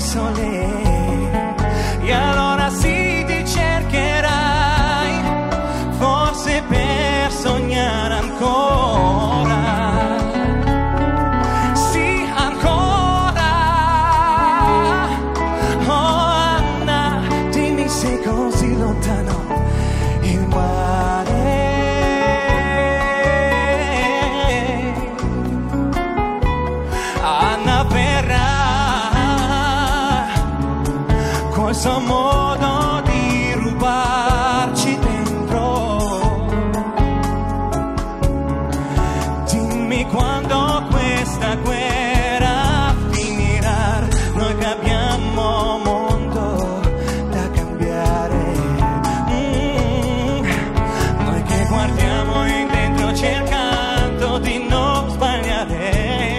sole. E allora sì, ti cercherai, forse per sognare ancora. Sì, ancora. Oh Anna, dimmi sei così lontano il mare. Anna verrà col suo modo di rubarci dentro. Dimmi quando questa guerra finirà, noi che abbiamo mondo da cambiare. Noi che guardiamo in dentro cercando di non sbagliare.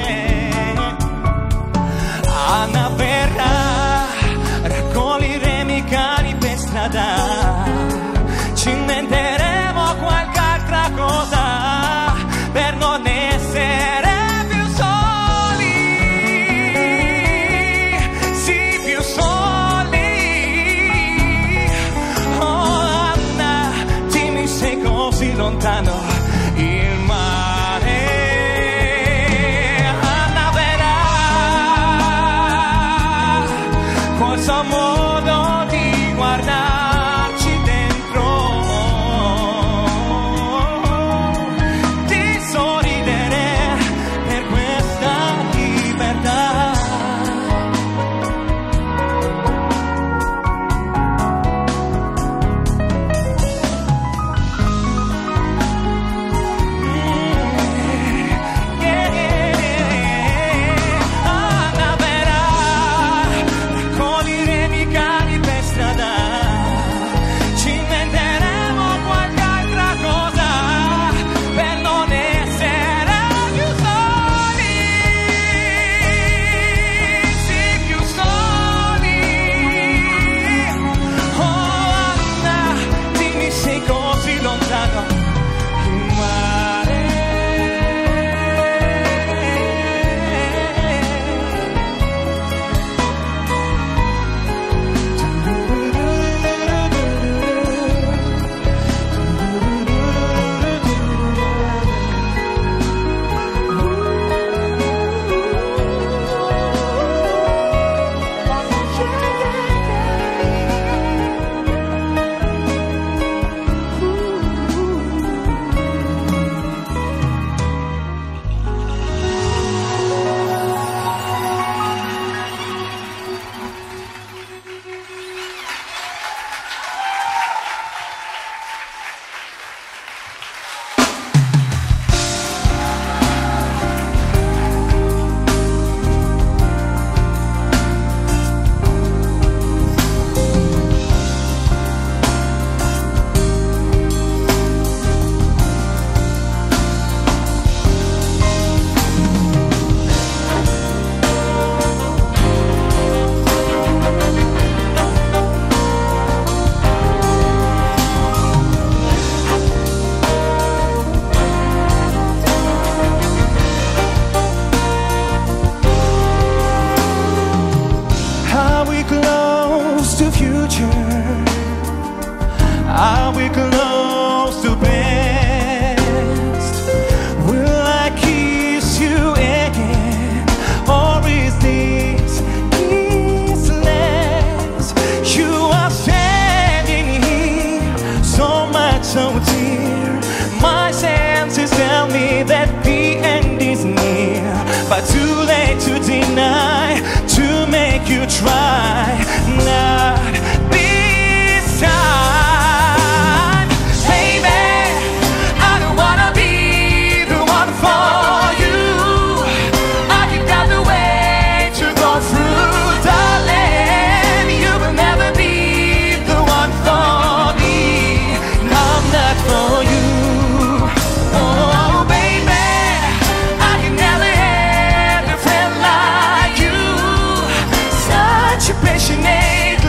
Anna verrà, raccogli i remi cari per strada, ci inventeremo qualche altra cosa per non essere più soli, sì, più soli. Oh Anna, dimmi sei così lontano il mare. Anna verrà col suo modo di guardarci dentro, di sorridere per questa libertà. Anna verrà, raccogli i remi cari per strada, ci inventeremo qualche altra cosa per non essere più soli, sì, più soli. Oh Anna, dimmi sei così lontano il mare. Are we close to future? Are we close to best? Will I kiss you again, or is this kissless? You are standing here, so much so dear. My senses tell me that the end is near, but too late to deny, to make you try. Not this time, baby. I don't wanna be the one for you. I've got the way to go through, darling. You will never be the one for me. I'm not for you. Oh, baby, I can never have a friend like you. Such a passionate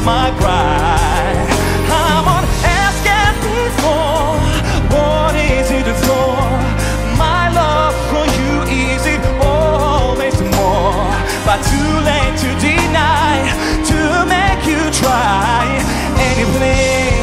my cry. I won't ask and before, what is it for? My love for you, is it always more? But too late to deny, to make you try anything,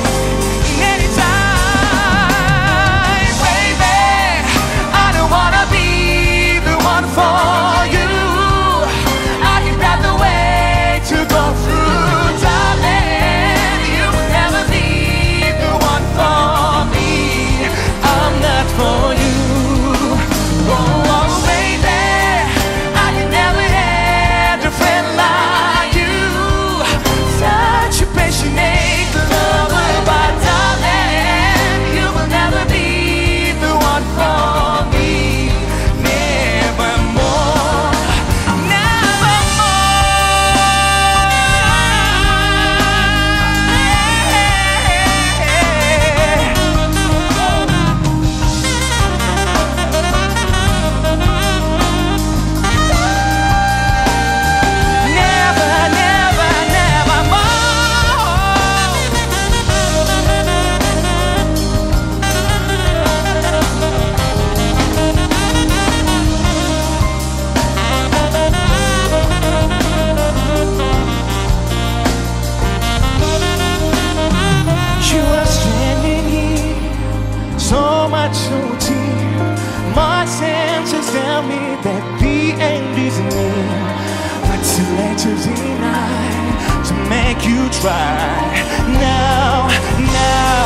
anytime. Baby, I don't wanna be the one for you. I can grab the way to go through, darling. You will never be the one for me. I'm not for you. Oh, oh baby, I can never have a friend like you. Such a passionate lover, but darling, you will never be the one for me. Nevermore, you are standing here, so much so dear. My senses tell me that the end is near, but too late to deny, to make you try. Now, now,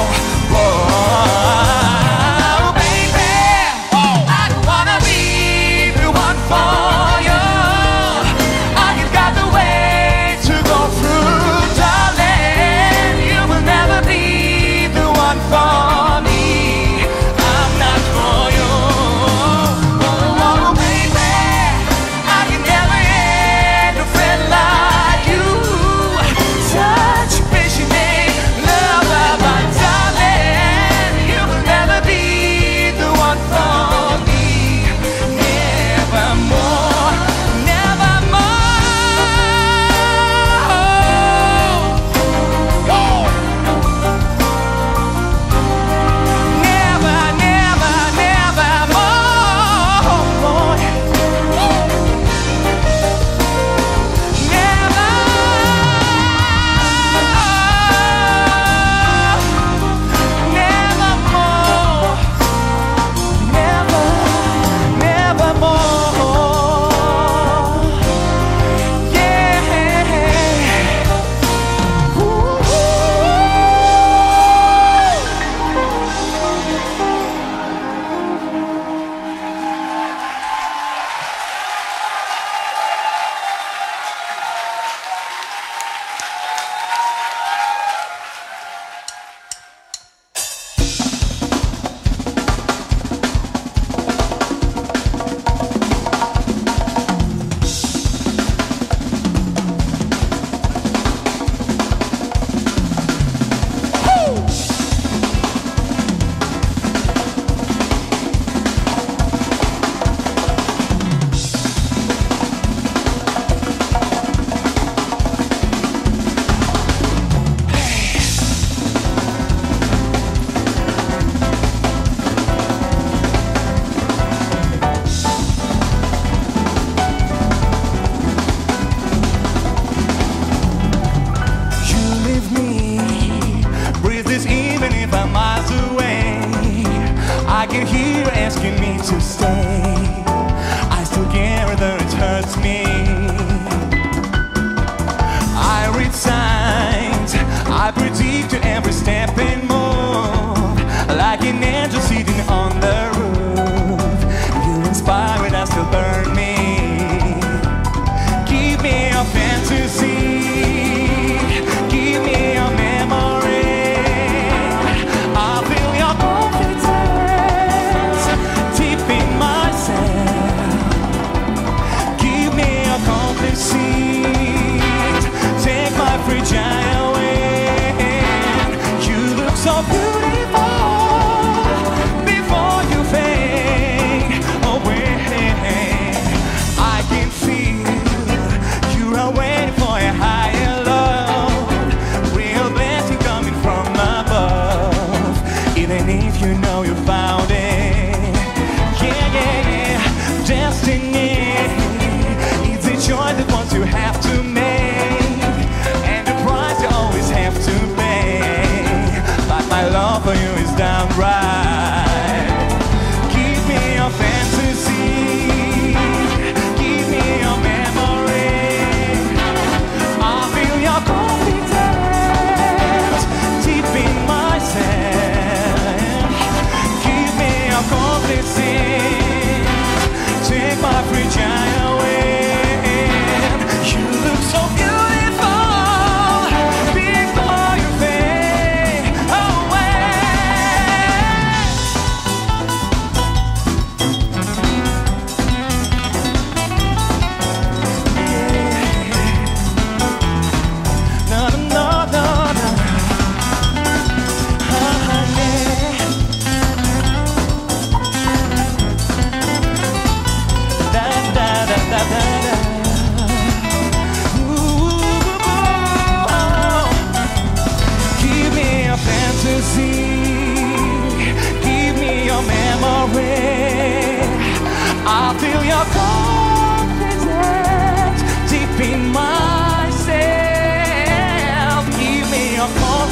oh, baby, I don't wanna be the one for you. I have got the way to go through, darling. You will never be the one for me. I'm not for you. Oh, oh baby, I can never have a friend like you. Such a passionate lover, but darling, you will never be the one for me. Nevermore, nevermore. Never, never, nevermore. Nevermore, never, nevermore. Yeah. Ooh. You leave me, breathe this even if I'm miles away. I can hear you asking me to stay. I still care whether it hurts me. I read signs, I predict to every step and move, like an angel sitting on the roof. You inspire and I still burn me. Give me your fantasy, give me your memory. I feel your confidence deep in myself. Give me your complete seat, take my fragile away. You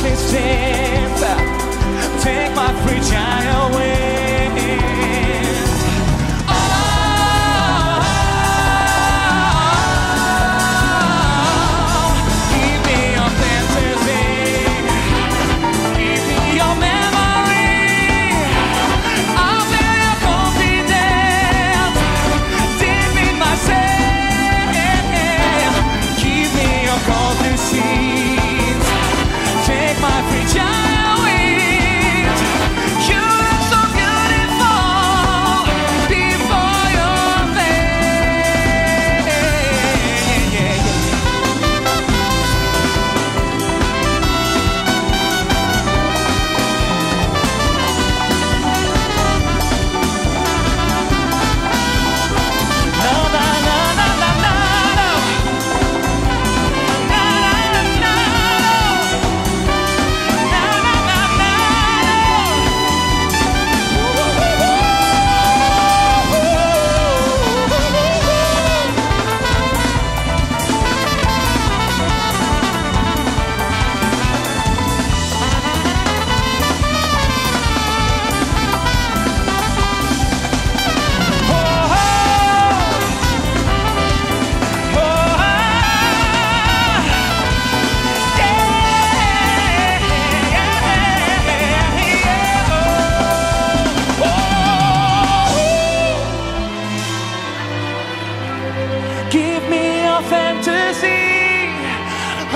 existence. Take my fragile wings. Oh, give me your fantasy, give me your memory. I'll be your confidence, deep in myself. Give me your golden seeds. Take my fragile wings. You look so beautiful before your face. No, no, no, no, no, no, no. No, no, no, no. Give me your fantasy. Oh,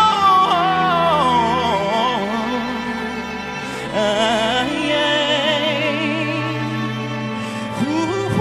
yeah. Ooh,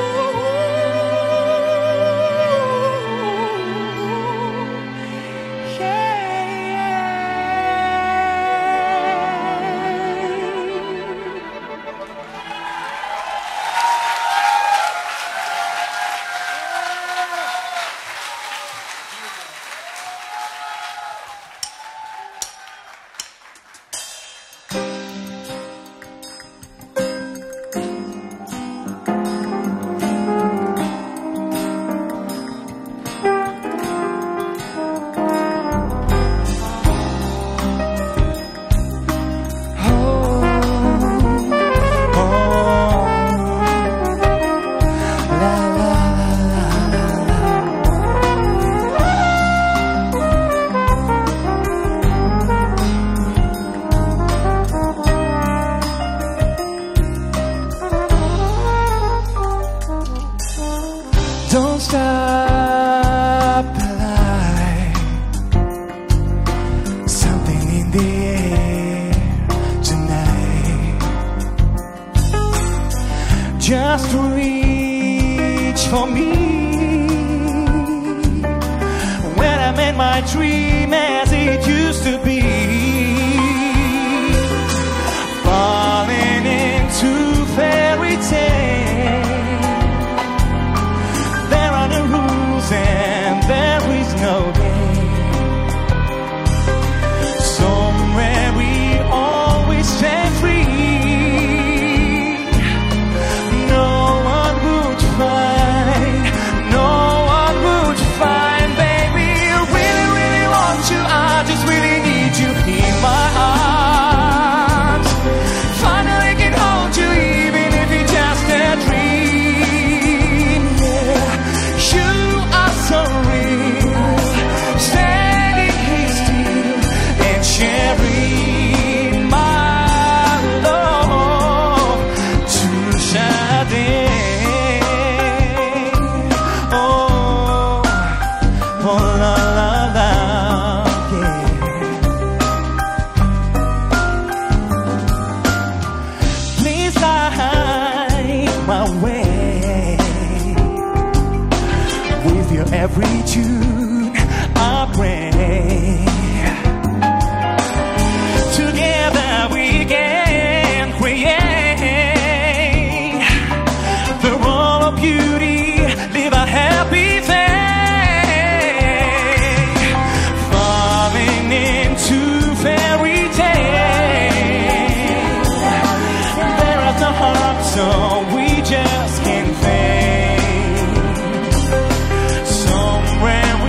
don't stop the light. Something in the air tonight. Just reach for me when I'm in my dream as it used to be. Falling into fairy tale. There are no rules and there is no game. Somewhere we always stay free. No one would find, no one would find. Baby, I really, really want you. I just really need you in my arms. Finally can hold you even if it's just a dream. Yeah. You are so real, standing here still and sharing my love to Sade. Oh, oh la la la, yeah. Please light my way with your every tune I pray. Together we can create the world of beauty, live a happy fate. Falling into fairy tale. There are the heart, so we just can't fade. Somewhere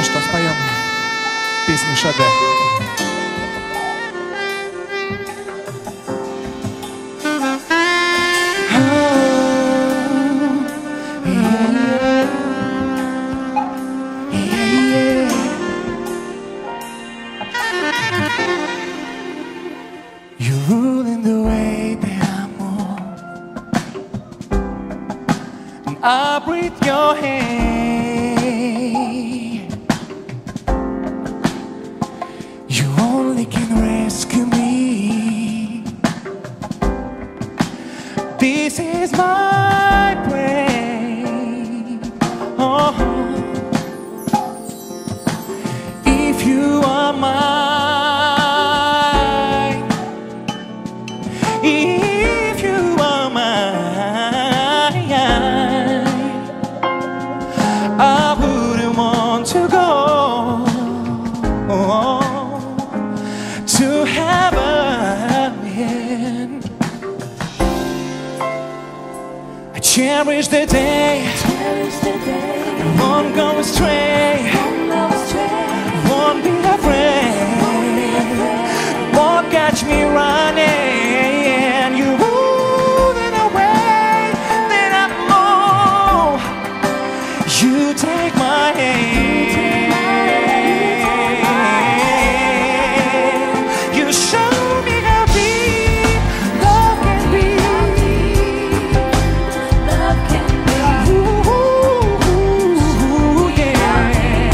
что, споем песню Шаде. You're ruling the way that I move, and I breathe your hand. You only can rescue me. This is my prayer. Oh, if you are mine. If you are mine, I wouldn't want to go to heaven. I cherish the day I won't go astray, won't be afraid, won't catch me running. You take my hand. You show me how deep love can be. Love can be. Ooh, yeah.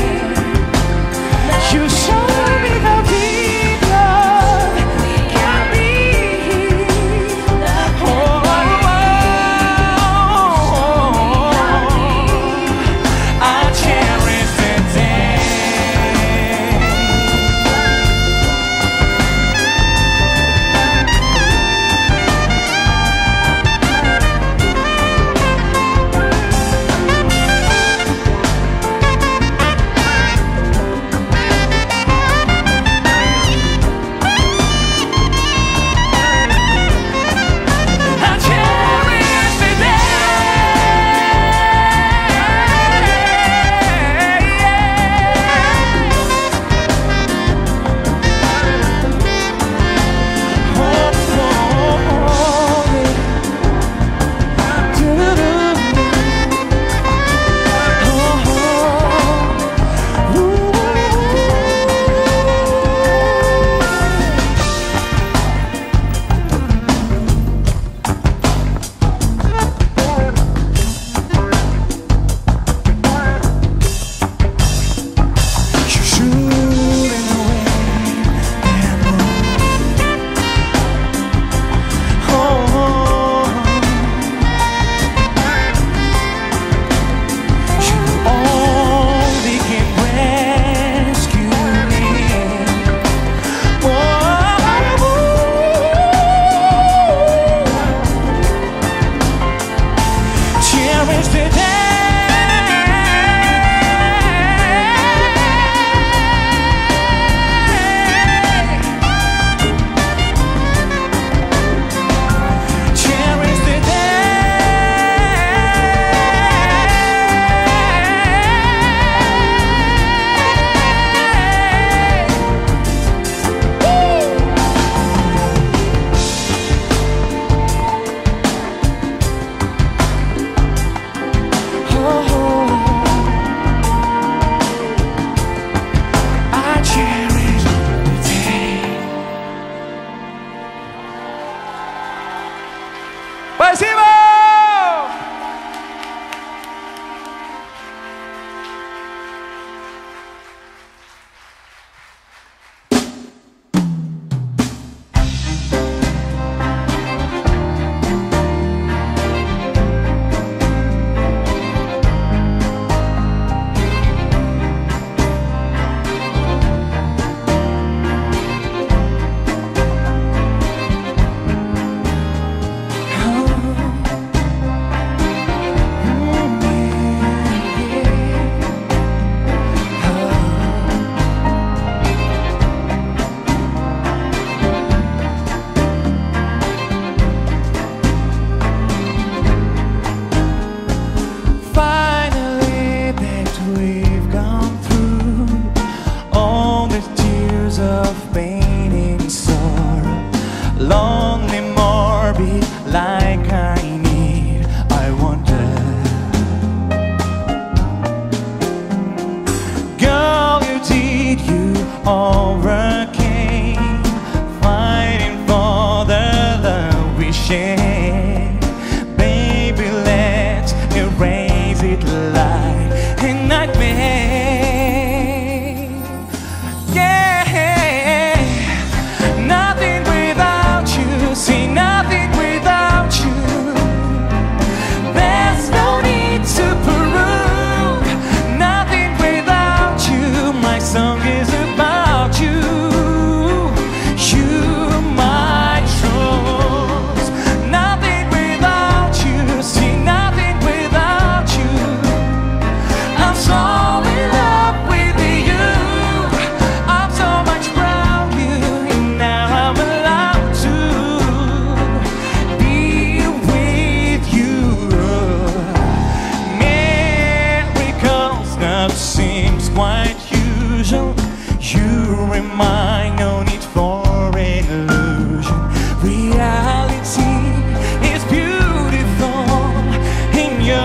quite usual. You remind no need for illusion. Reality is beautiful in you.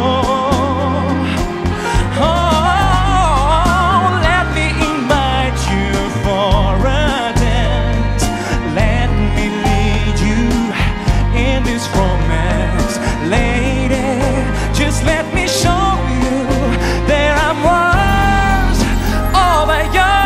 Oh, let me invite you for a dance. Let me lead you in this romance. Lady, just let me show you there I'm words over you.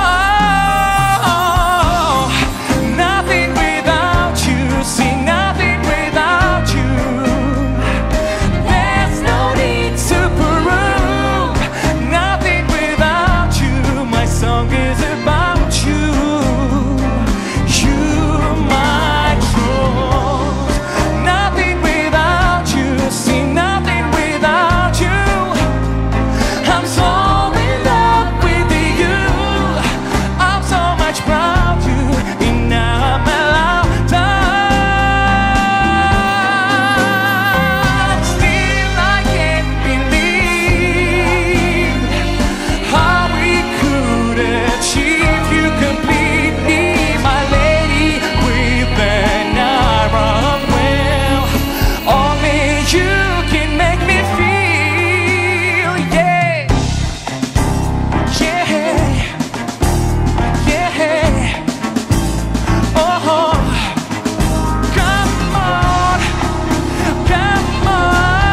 Nothing without you, see nothing without you. There's no need to prove nothing without you. My song is about you. You my truth. Nothing without you, see nothing without you. I'm so in love with you. I'm so much proud to be now my lifetime. Still I can't believe how we could achieve you completely, my lady with an iron will. Only you can make me feel, yeah, yeah, yeah. Oh, come on, come on.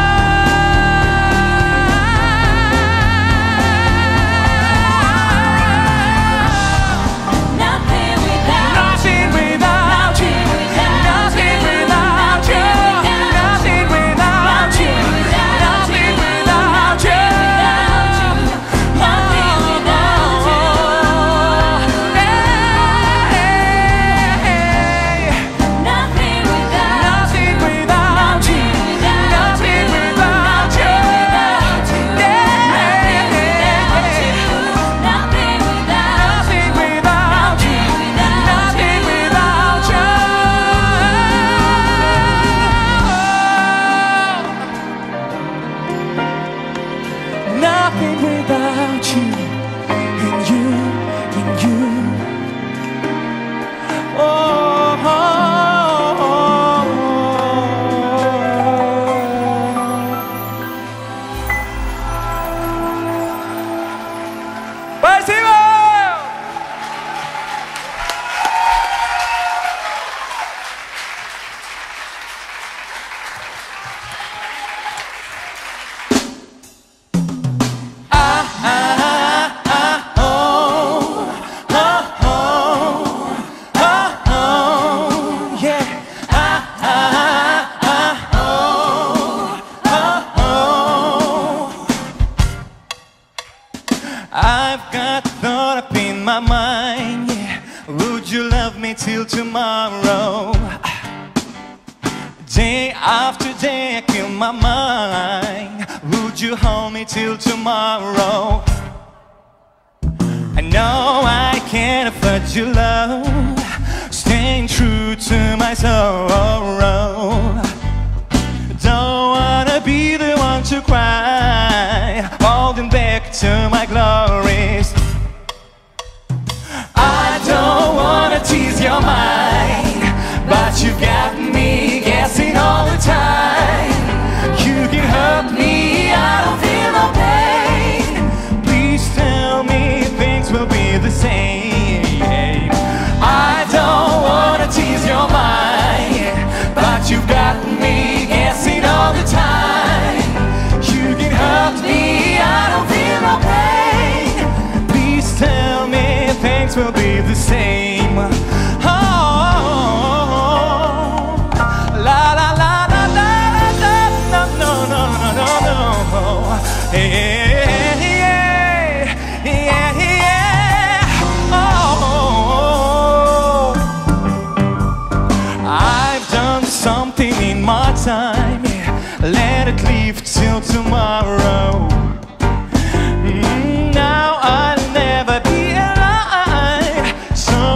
Nothing without Nothing without you, nothing without you, nothing without you, nothing without you, nothing without you. Nothing without Nothing without you, nothing without you, nothing without nothing without you, nothing without you. Nothing without you, and you, and you. Oh, Спасибо! I've got thought up in my mind, yeah. Would you love me till tomorrow? Day after day I kill my mind. Would you hold me till tomorrow? I know I can't afford your love, staying true to my sorrow. Don't wanna be the one to cry, holding back to my glories. I don't wanna tease your mind, but you got me guessing all the time. You can hurt me, I don't feel no pain. Please tell me things will be the same. I don't wanna tease your mind, but you got me guessing all the time. You can hurt me, I don't feel no pain. Please tell me things will be the same. Oh, la la la la la la la, no no no no no. Yeah, yeah, yeah, yeah. Oh, I've done something in my time, yeah. Let it live till tomorrow. Now I'll never be alive, so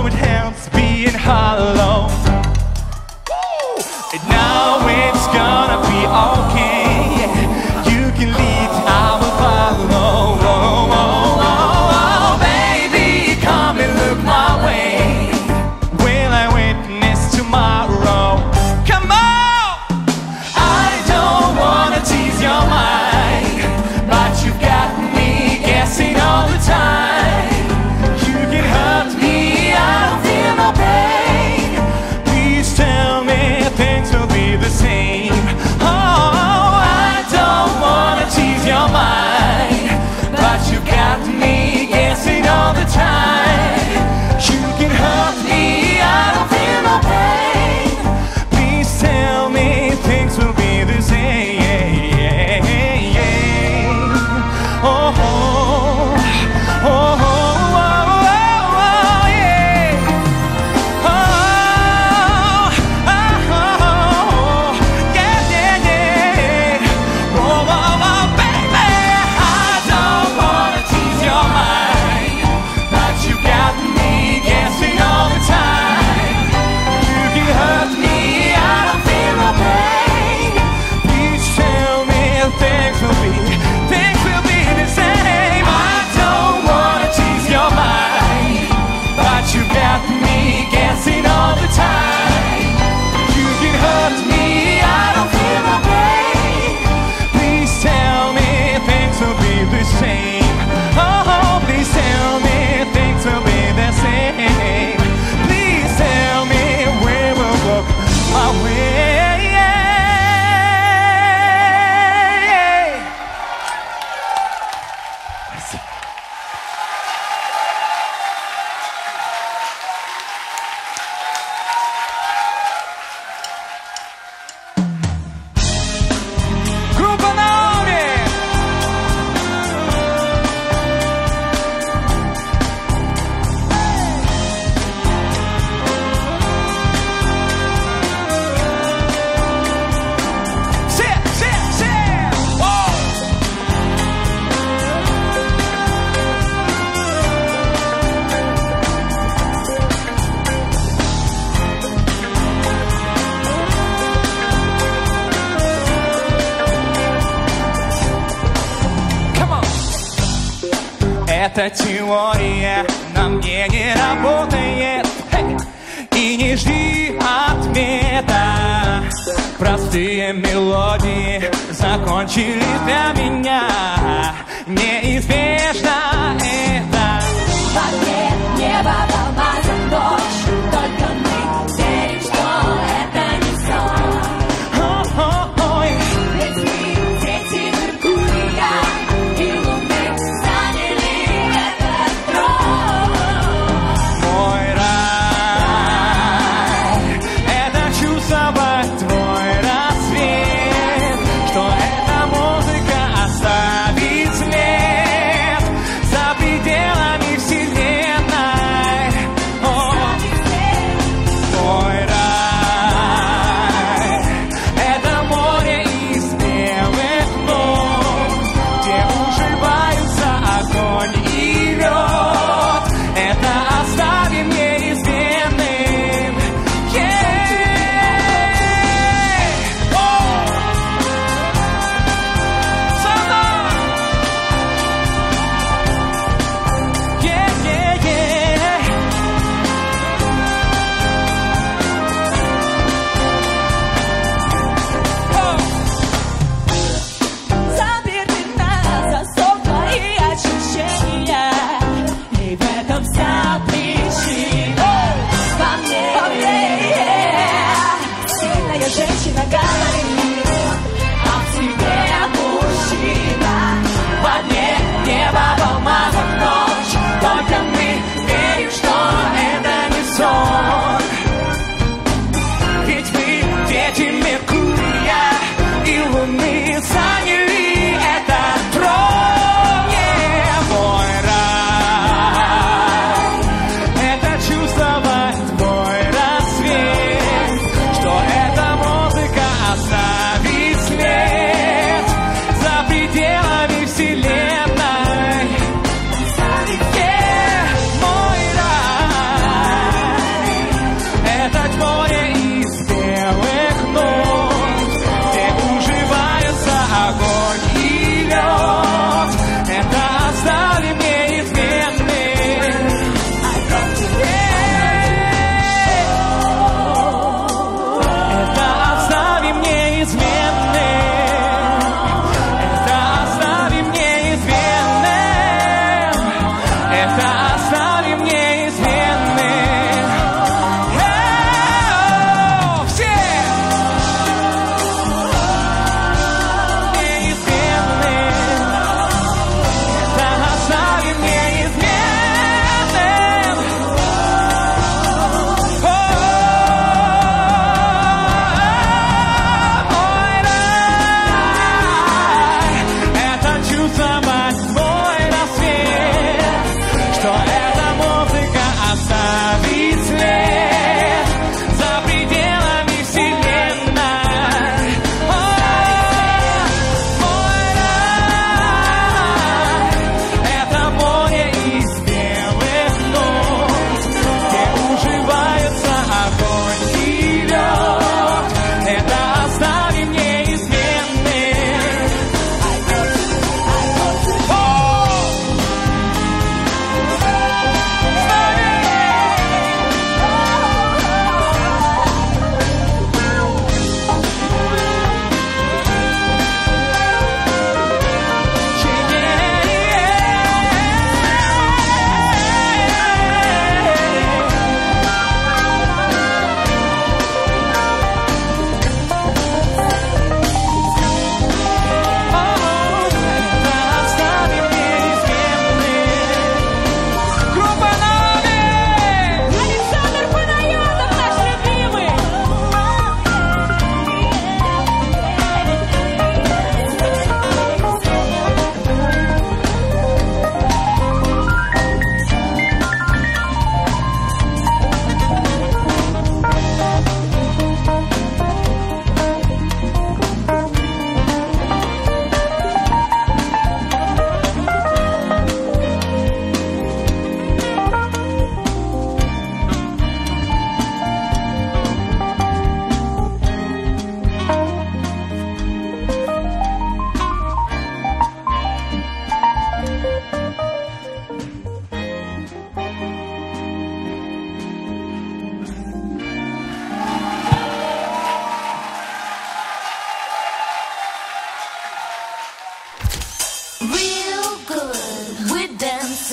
Эта теория на мне не работает. И не жди ответа. Простые мелодии закончились для меня. Неизбежно это. В ответ небо в алмазах дождь. Только мы верим, что это не сон. Ой, Ведь мы дети Меркурия и Луны заняли этот трон. мой рай, это чувствовать твой рассвет, что эта музыка оставит след.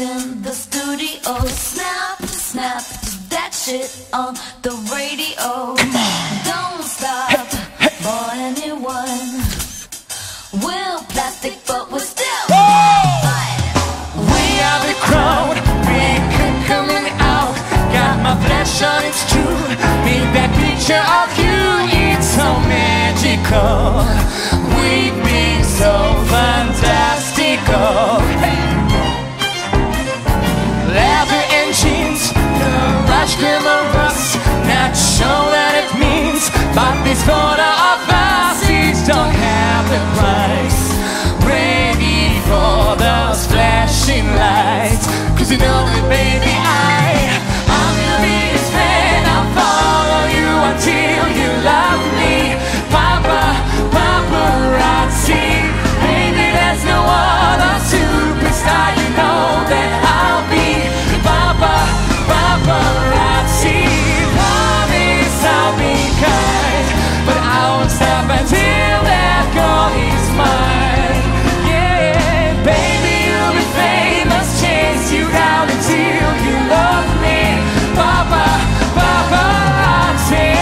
in the studio. Snap, snap, that shit on the radio. Don't stop for anyone. We're plastic, but we're still fine. We are the crowd, we're coming out. Got my flesh on, it's true. Make that picture of you, it's so magical. We've been so fantastical. Leather and jeans, the rush glamorous. Not sure what it means, but this photo of us is don't have the price. Ready for those flashing lights, 'cause you know that baby I'm your biggest fan. I'll follow you until you love me. Papa, paparazzi, baby there's no other superstar. You know that I'll be Papa, paparazzi. Promise I'll be kind, but I won't stop until that girl is mine. Yeah, baby you'll be famous, chase you down until you love me. Papa, paparazzi.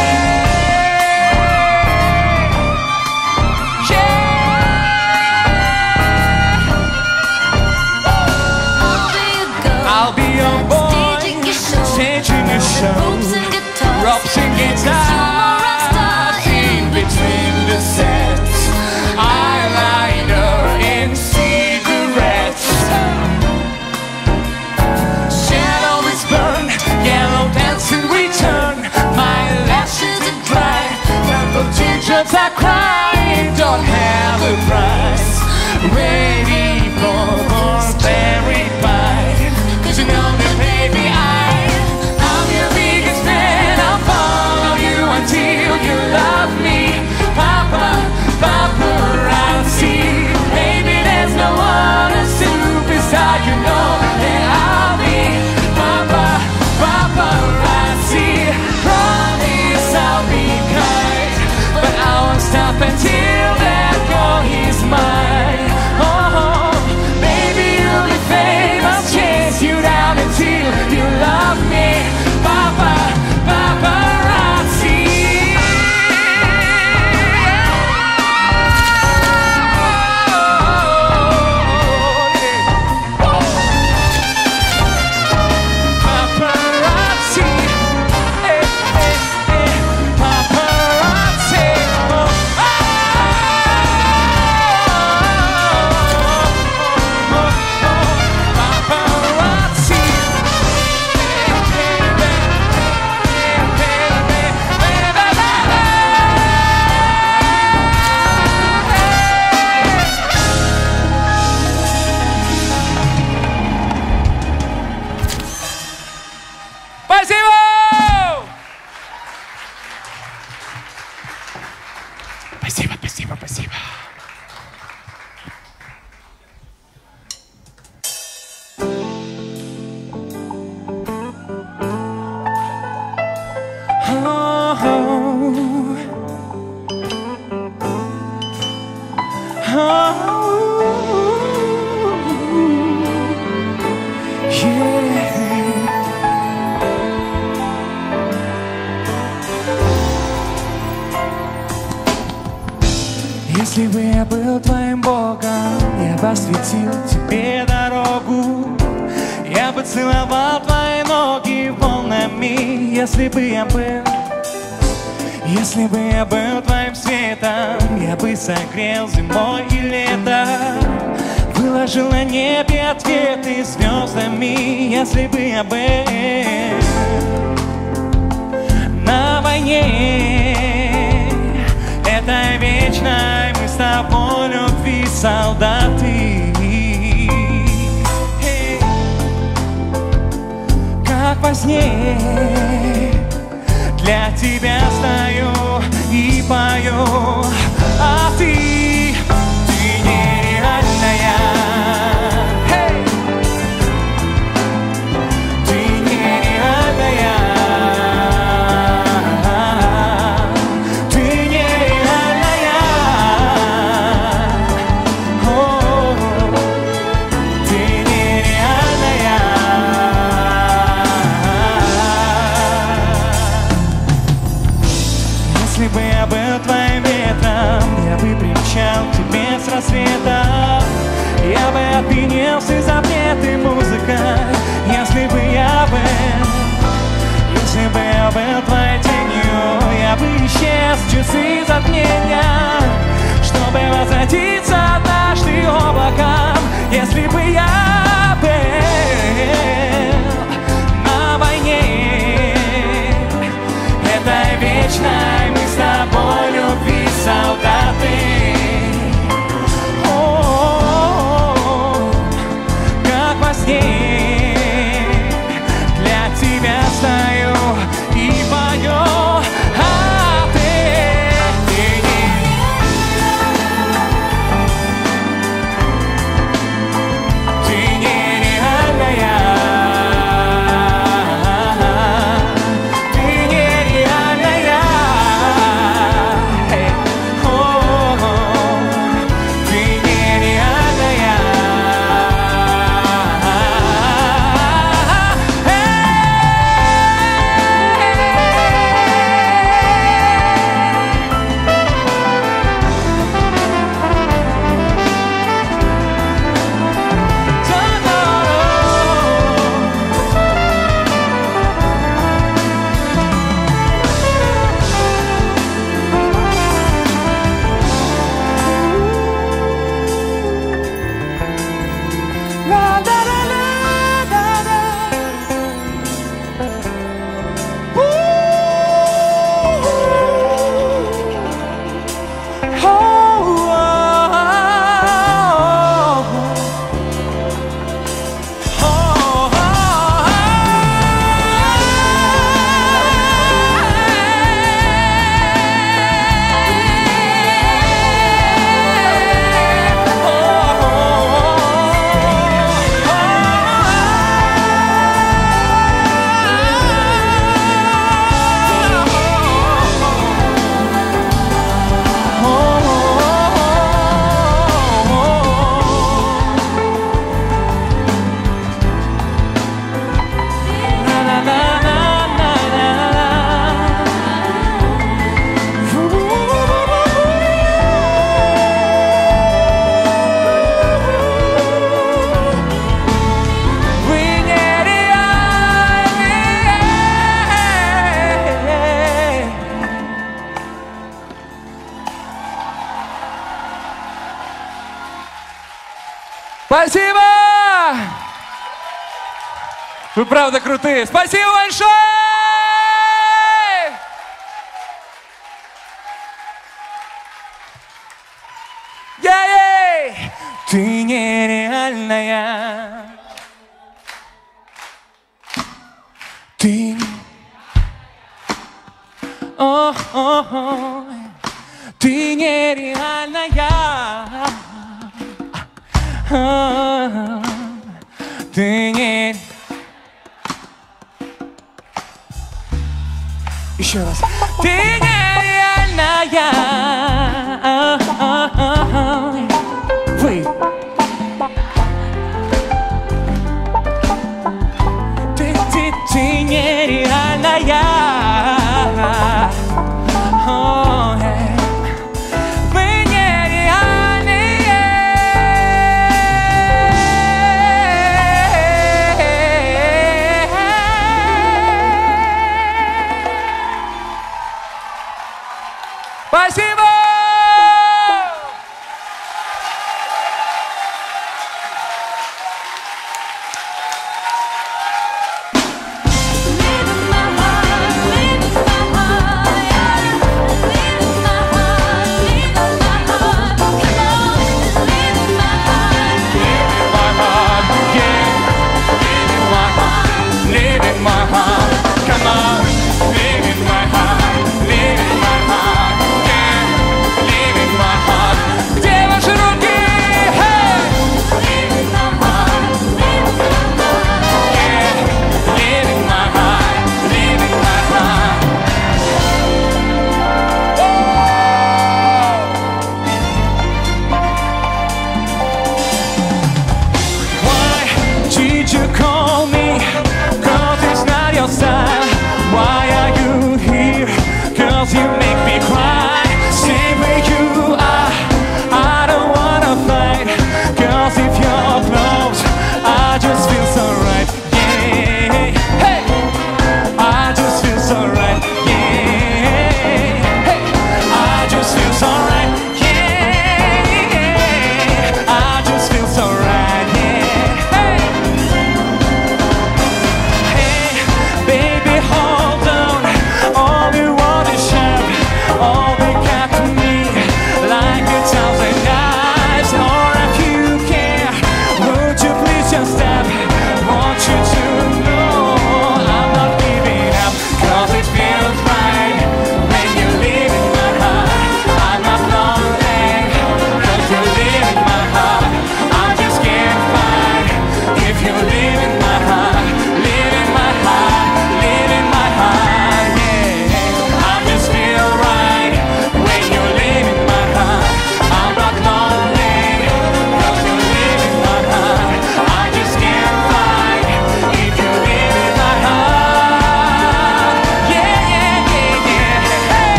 I'll be your boy, staging your show, ropes and guitars, in between the sets, eyeliner and cigarettes. Shadow is burned, yellow dancing return. My lashes are dry, purple teardrops are crying. Don't have a price, ready for berry pie. 'Cause you know that baby I'm your biggest fan. I'll follow you until you love me. Papa, paparazzi, baby there's no other superstar. You know that I'll be Papa, paparazzi. Promise I'll be kind, but I won't stop until that girl is mine. Oh, baby you'll be famous, chase you down until you love me. Papa, paparazzi. Paparazzi. Paparazzi. Paparazzi. Спасибо! Спасибо, спасибо, спасибо. Если бы я был твоим богом, я бы осветил тебе дорогу. Я бы целовал твои ноги волнами. Если бы я был твоим светом, я бы согрел зимой и летом. Выложил на небе ответы звездами. Если бы я был на войне, это вечной мы с тобой любви солдаты. Как во сне для тебя стою и пою, а ты нереальная. Ты нереальная. Ты нереальная. О, ты нереальная. Спасибо! Вы правда крутые. Спасибо большое! Ей! Ты нереальная. Ты... О-о-о. Ты нереальная. Ты не... Еще раз. Ты нереальная. Вы. Ты нереальная. Спасибо!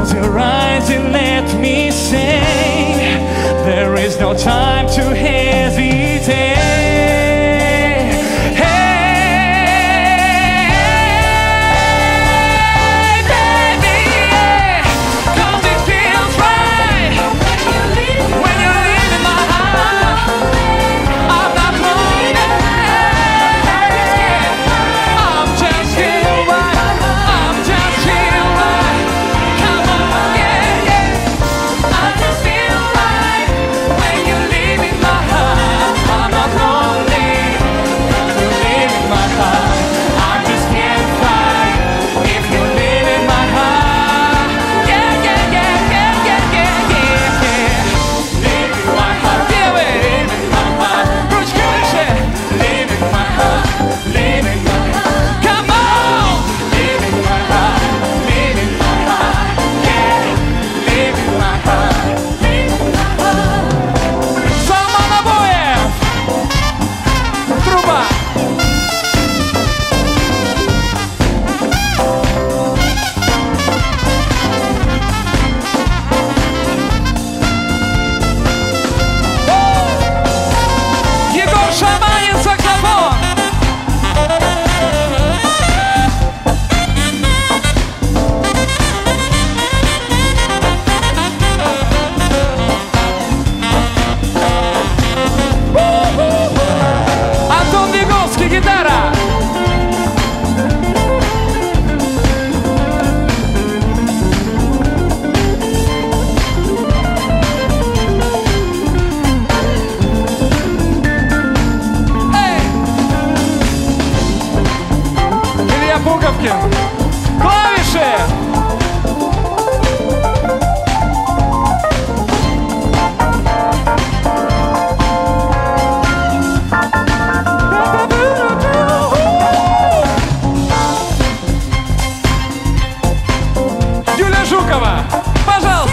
to rise and let me say, there is no time to hesitate. Клавиши! Юля Жукова, пожалуйста!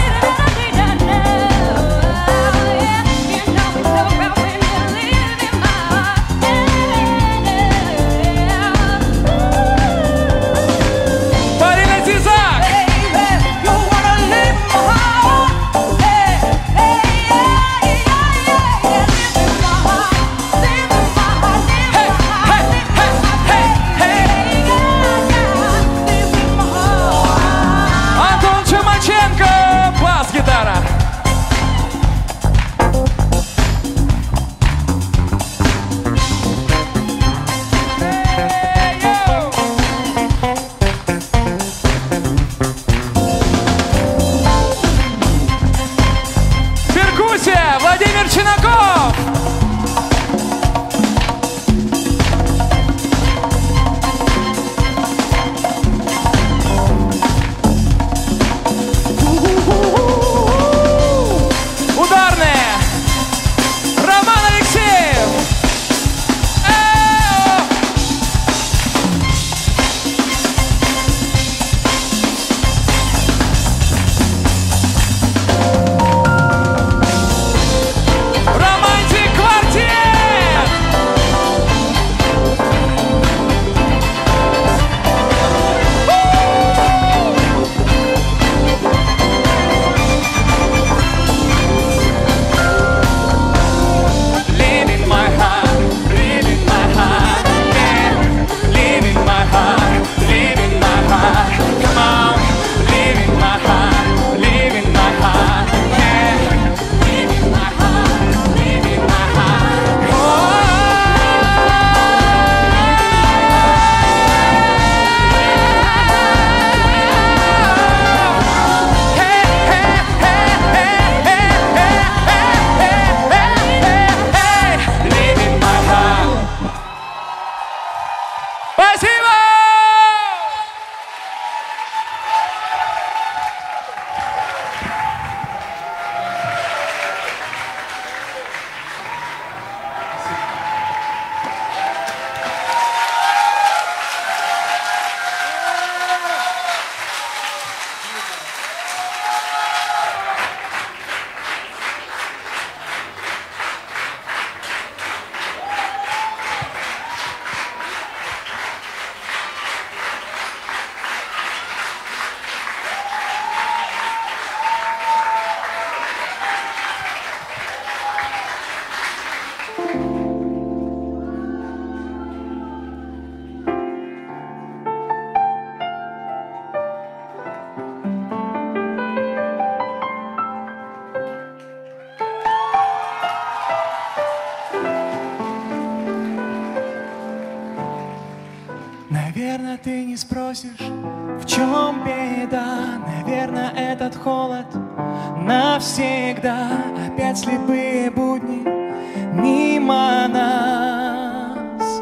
холод навсегда. Опять слепые будни мимо нас.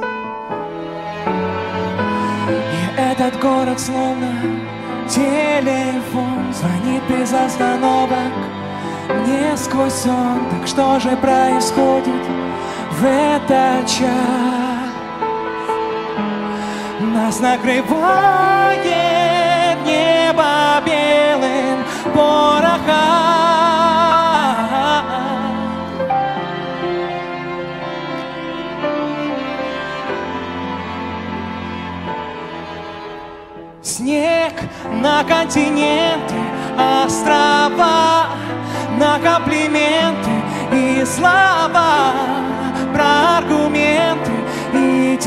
И этот город словно телефон звонит без остановок мне сквозь сон. Так что же происходит в этот час? Нас накрывает небо белым порохом. Снег на континенты, острова, на комплименты и слова, про аргументы и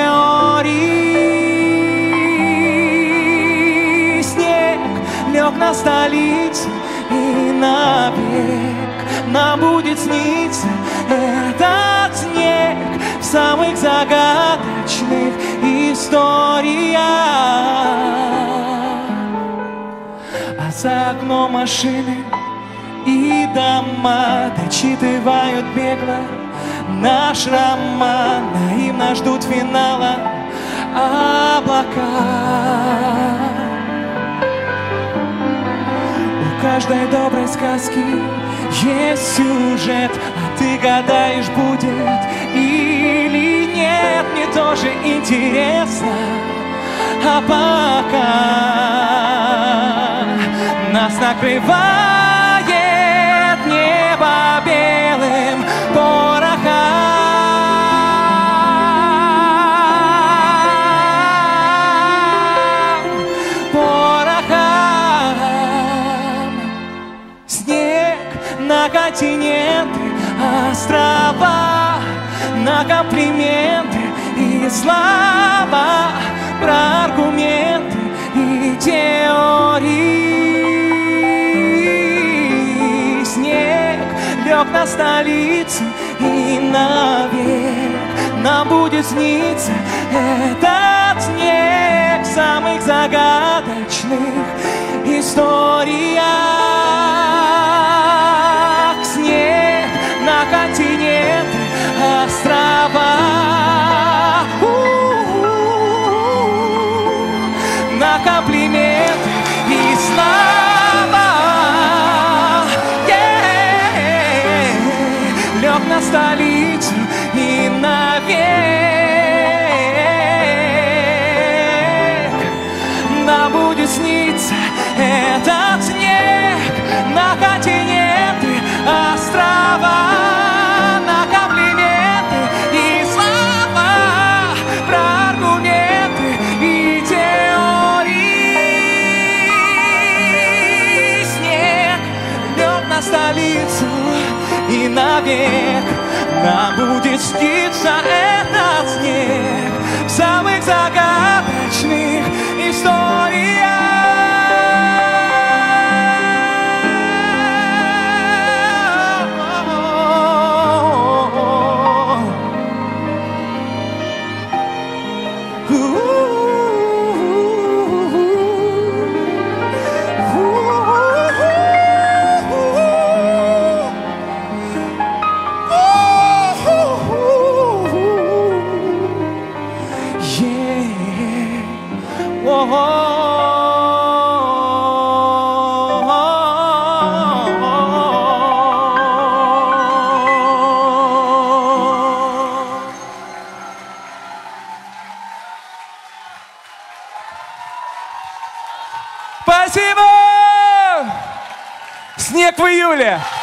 теории. Снег лег на столицу, и навек нам будет сниться этот снег в самых загадочных историях. А за окном машины и дома дочитывают бегло наш роман, наивно ждут финала облака. У каждой доброй сказки есть сюжет, а ты гадаешь, будет или нет. Мне тоже интересно, а пока нас накрывает небо белым порохом. Снег на континенты, острова, на комплименты и слова, про аргументы и теории. Снег лег на столицу, и навек нам будет сниться этот снег в самых загадочных историях. Снег на континенты, острова, на комплименты и слова. Лег на столицу, и навек нам будет сниться этот снег на континенты, острова, на комплименты и слова, про аргументы и теории. Снег лег на столицу, и навек нам будет сниться этот снег в самых загадочных историях. Спасибо! Снег в июле.